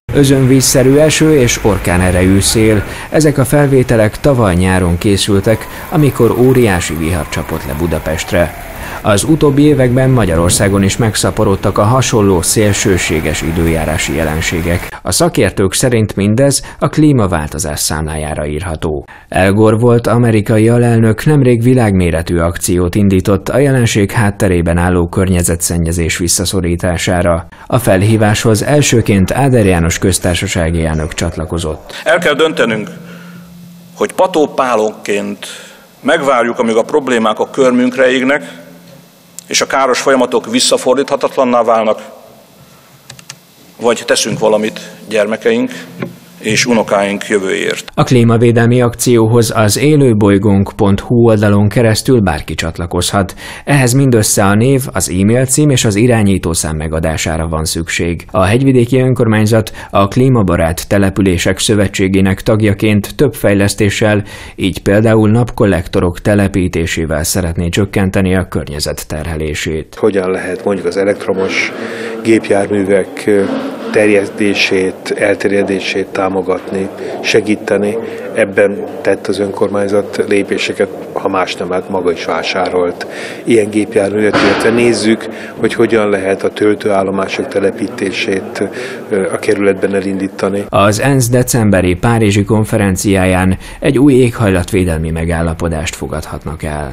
Özönvízszerű eső és orkán erejű szél. Ezek a felvételek tavaly nyáron készültek, amikor óriási vihar csapott le Budapestre. Az utóbbi években Magyarországon is megszaporodtak a hasonló szélsőséges időjárási jelenségek. A szakértők szerint mindez a klímaváltozás számlájára írható. Al Gore volt amerikai alelnök nemrég világméretű akciót indított a jelenség hátterében álló környezetszennyezés visszaszorítására. A felhíváshoz elsőként Áder János köztársasági elnök csatlakozott. El kell döntenünk, hogy patópálonként megvárjuk, amíg a problémák a körmünkre égnek, és a káros folyamatok visszafordíthatatlanná válnak, vagy teszünk valamit gyermekeink és unokáink jövőjéért. A klímavédelmi akcióhoz az élőbolygónk.hu oldalon keresztül bárki csatlakozhat. Ehhez mindössze a név, az e-mail cím és az irányítószám megadására van szükség. A hegyvidéki önkormányzat a Klímabarát Települések Szövetségének tagjaként több fejlesztéssel, így például napkollektorok telepítésével szeretné csökkenteni a környezet terhelését. Hogyan lehet mondjuk az elektromos gépjárművek terjedését, elterjedését támogatni, segíteni. Ebben tett az önkormányzat lépéseket, ha más nem, hát maga is vásárolt ilyen gépjárművet, illetve nézzük, hogy hogyan lehet a töltőállomások telepítését a kerületben elindítani. Az ENSZ decemberi párizsi konferenciáján egy új éghajlatvédelmi megállapodást fogadhatnak el.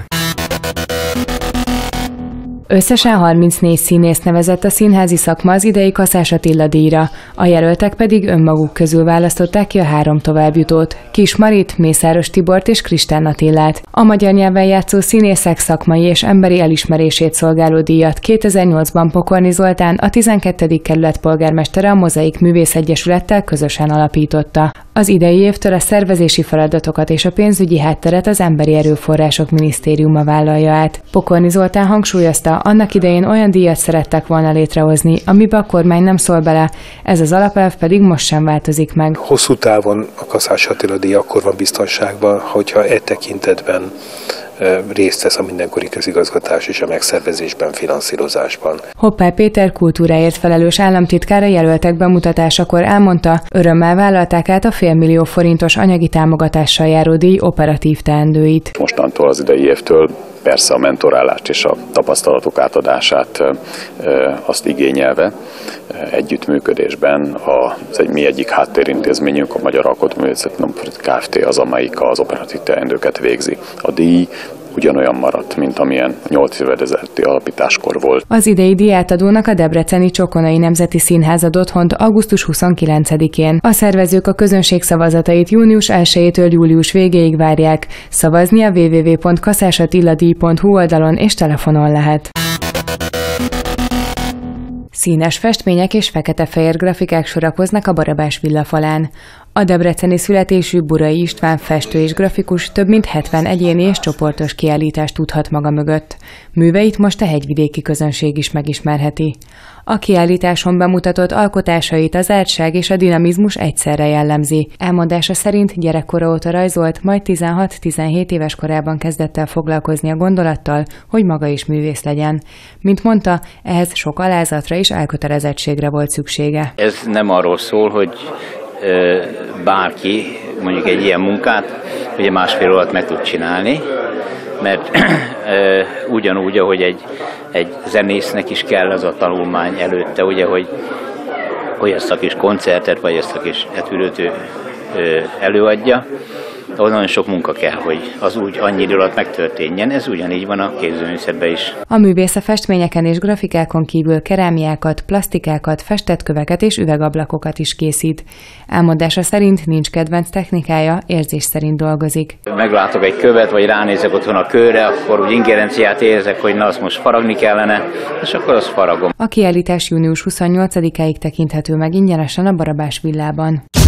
Összesen 34 színész nevezett a színházi szakma az idei Kaszás Attila díjra, a jelöltek pedig önmaguk közül választották ki a 3 továbbjutót, Kis Marit, Mészáros Tibort és Kristán Attillát. A magyar nyelven játszó színészek szakmai és emberi elismerését szolgáló díjat 2008-ban Pokorni Zoltán, a 12. kerület polgármestere a Mozaik Művészegyesülettel közösen alapította. Az idei évtől a szervezési feladatokat és a pénzügyi hátteret az Emberi Erőforrások Minisztériuma vállalja át. Pokorni Zoltán hangsúlyozta, annak idején olyan díjat szerettek volna létrehozni, amibe a kormány nem szól bele, ez az alapelv pedig most sem változik meg. Hosszú távon a Kaszás Attila díj akkor van biztonságban, hogyha e tekintetben részt vesz a mindenkori közigazgatás és a megszervezésben, finanszírozásban. Hoppá Péter kultúráért felelős államtitkár a jelöltek bemutatásakor elmondta, örömmel vállalták át a $500 000 forintos anyagi támogatással járó díj operatív teendőit. Mostantól az idei évtől persze a mentorálást és a tapasztalatok átadását azt igényelve együttműködésben mi egyik háttérintézményünk, a Magyar Alkotmányügyészeti Kft. Az, amelyik az operatív teendőket végzi. A díj ugyanolyan maradt, mint amilyen 8 évvel ezelőtti alapításkor volt. Az idei díjátadónak a debreceni Csokonai Nemzeti Színház ad otthont augusztus 29-én. A szervezők a közönség szavazatait június 1-től július végéig várják. Szavazni a www.kaszásattiladij.hu oldalon és telefonon lehet. Színes festmények és fekete-fehér grafikák sorakoznak a Barabás villa falán. A debreceni születésű Burai István festő és grafikus több mint 70 egyéni és csoportos kiállítást tudhat maga mögött. Műveit most a hegyvidéki közönség is megismerheti. A kiállításon bemutatott alkotásait az ártság és a dinamizmus egyszerre jellemzi. Elmondása szerint gyerekkora óta rajzolt, majd 16-17 éves korában kezdett el foglalkozni a gondolattal, hogy maga is művész legyen. Mint mondta, ehhez sok alázatra és elkötelezettségre volt szüksége. Ez nem arról szól, hogy bárki mondjuk egy ilyen munkát ugye másfél alatt meg tud csinálni, mert ugyanúgy, ahogy egy zenésznek is kell az a tanulmány előtte, ugye, hogy ezt a kis koncertet, vagy ezt a kis etülőt előadja, ahol nagyon sok munka kell, hogy az úgy annyi idő alatt megtörténjen, ez ugyanígy van a képzőművészetben is. A művész a festményeken és grafikákon kívül kerámiákat, plastikákat, festett köveket és üvegablakokat is készít. Elmondása szerint nincs kedvenc technikája, érzés szerint dolgozik. Meglátok egy követ, vagy ránézek otthon a kőre, akkor úgy ingerenciát érzek, hogy na azt most faragni kellene, és akkor azt faragom. A kiállítás június 28-áig tekinthető meg ingyenesen a Barabás villában.